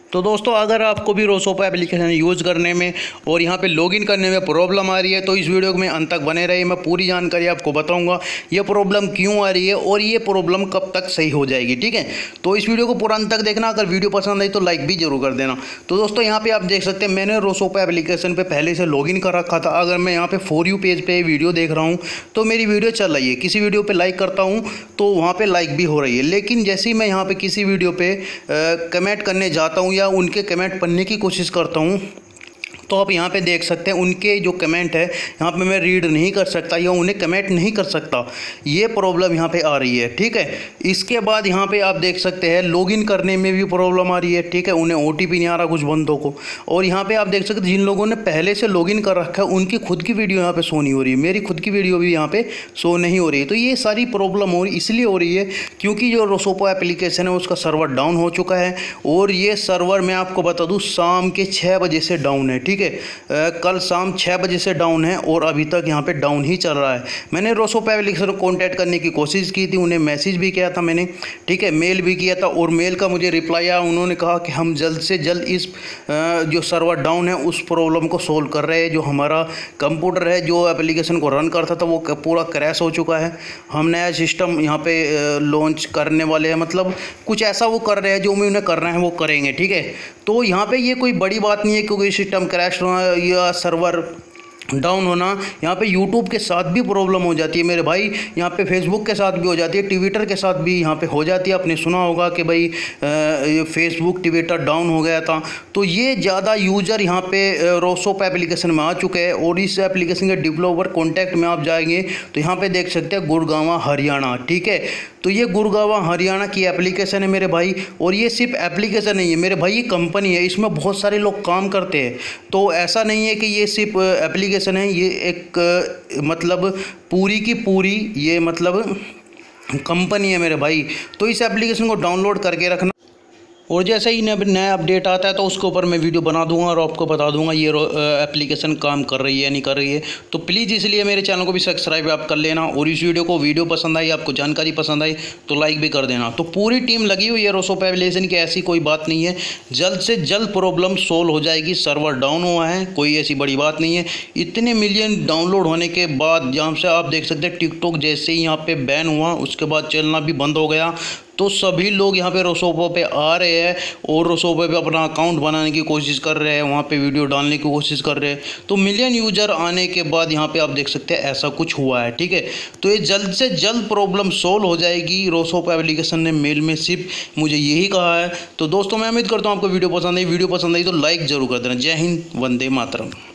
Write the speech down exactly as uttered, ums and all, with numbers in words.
तो दोस्तों अगर आपको भी रोसोपा एप्लीकेशन यूज़ करने में और यहाँ पे लॉगिन करने में प्रॉब्लम आ रही है तो इस वीडियो में अंत तक बने रहिए। मैं पूरी जानकारी आपको बताऊंगा ये प्रॉब्लम क्यों आ रही है और ये प्रॉब्लम कब तक सही हो जाएगी। ठीक है, तो इस वीडियो को पूरा अंत तक देखना। अगर वीडियो पसंद आई तो लाइक भी जरूर कर देना। तो दोस्तों यहाँ पर आप देख सकते हैं मैंने रोसोपा एप्लीकेशन पर पहले से लॉगिन कर रखा था। अगर मैं यहाँ पर फॉर यू पेज पर वीडियो देख रहा हूँ तो मेरी वीडियो चल रही है, किसी वीडियो पर लाइक करता हूँ तो वहाँ पर लाइक भी हो रही है। लेकिन जैसे ही मैं यहाँ पर किसी वीडियो पर कमेंट करने जाता हूँ या उनके कमेंट पढ़ने की कोशिश करता हूँ तो आप यहाँ पे देख सकते हैं उनके जो कमेंट है यहाँ पे मैं रीड नहीं कर सकता या उन्हें कमेंट नहीं कर सकता। ये प्रॉब्लम यहाँ पे आ रही है। ठीक है, इसके बाद यहाँ पे आप देख सकते हैं लॉगिन करने में भी प्रॉब्लम आ रही है। ठीक है, उन्हें ओटीपी नहीं आ रहा कुछ बंदों को। और यहाँ पे आप देख सकते हैं जिन लोगों ने पहले से लॉगिन कर रखा है उनकी खुद की वीडियो यहाँ पर शो नहीं हो रही है, मेरी खुद की वीडियो भी यहाँ पर शो नहीं हो रही है। तो ये सारी प्रॉब्लम हो रही इसलिए हो रही है क्योंकि जो रोसोपा एप्लीकेशन है उसका सर्वर डाउन हो चुका है। और ये सर्वर मैं आपको बता दूँ शाम के छः बजे से डाउन है। ठीक है, कल शाम छः बजे से डाउन है और अभी तक यहाँ पे डाउन ही चल रहा है। मैंने रोसोपा एप्लीकेशन को कॉन्टैक्ट करने की कोशिश की थी, उन्हें मैसेज भी किया था मैंने। ठीक है, मेल भी किया था और मेल का मुझे रिप्लाई आया। उन्होंने कहा कि हम जल्द से जल्द इस जो सर्वर डाउन है उस प्रॉब्लम को सोल्व कर रहे हैं। जो हमारा कंप्यूटर है जो एप्लीकेशन को रन करता था वो पूरा क्रैश हो चुका है। हम नया सिस्टम यहाँ पे लॉन्च करने वाले हैं, मतलब कुछ ऐसा वो कर रहे हैं जो उन्हें करना है वो करेंगे। ठीक है, तो यहाँ पे ये कोई बड़ी बात नहीं है क्योंकि सिस्टम क्रैश होना या सर्वर डाउन होना यहाँ पे यूट्यूब के साथ भी प्रॉब्लम हो जाती है मेरे भाई। यहाँ पे फेसबुक के साथ भी हो जाती है, ट्विटर के साथ भी यहाँ पे हो जाती है। आपने सुना होगा कि भाई फेसबुक ट्विटर डाउन हो गया था। तो ये ज़्यादा यूज़र यहाँ पे रोसोपा एप्लीकेशन में आ चुके हैं। और इस एप्लीकेशन के डेवलपर कॉन्टैक्ट में आप जाएंगे तो यहाँ पे देख सकते हैं गुड़गांव हरियाणा। ठीक है, तो ये गुड़गांव हरियाणा की एप्लीकेशन है मेरे भाई। और ये सिर्फ एप्लीकेशन नहीं है मेरे भाई, ये कंपनी है, इसमें बहुत सारे लोग काम करते हैं। तो ऐसा नहीं है कि ये सिर्फ एप्लीकेशन है, ये एक मतलब पूरी की पूरी ये मतलब कंपनी है मेरे भाई। तो इस एप्लीकेशन को डाउनलोड करके रखना और जैसे ही नया अपडेट आता है तो उसके ऊपर मैं वीडियो बना दूंगा और आपको बता दूंगा ये एप्लीकेशन काम कर रही है नहीं कर रही है। तो प्लीज़ इसलिए मेरे चैनल को भी सब्सक्राइब आप कर लेना। और इस वीडियो को वीडियो पसंद आई, आपको जानकारी पसंद आई तो लाइक भी कर देना। तो पूरी टीम लगी हुई है रोसोपा एप्लीकेशन की, ऐसी कोई बात नहीं है। जल्द से जल्द प्रॉब्लम सोल्व हो जाएगी। सर्वर डाउन हुआ है, कोई ऐसी बड़ी बात नहीं है। इतने मिलियन डाउनलोड होने के बाद जहाँ से आप देख सकते हैं टिकटॉक जैसे ही यहाँ पर बैन हुआ उसके बाद चलना भी बंद हो गया। तो सभी लोग यहाँ पे रोसोपा पे आ रहे हैं और रोसोपा पे अपना अकाउंट बनाने की कोशिश कर रहे हैं, वहाँ पे वीडियो डालने की कोशिश कर रहे हैं। तो मिलियन यूज़र आने के बाद यहाँ पे आप देख सकते हैं ऐसा कुछ हुआ है। ठीक है, तो ये जल्द से जल्द प्रॉब्लम सोल्व हो जाएगी। रोसोपा एप्लीकेशन ने मेल में सिर्फ मुझे यही कहा है। तो दोस्तों मैं उम्मीद करता हूँ आपको वीडियो पसंद आई। वीडियो पसंद आई तो लाइक ज़रूर कर देना। जय हिंद, वंदे मातरम।